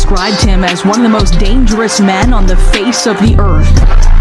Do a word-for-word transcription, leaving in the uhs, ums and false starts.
described him as one of the most dangerous men on the face of the earth.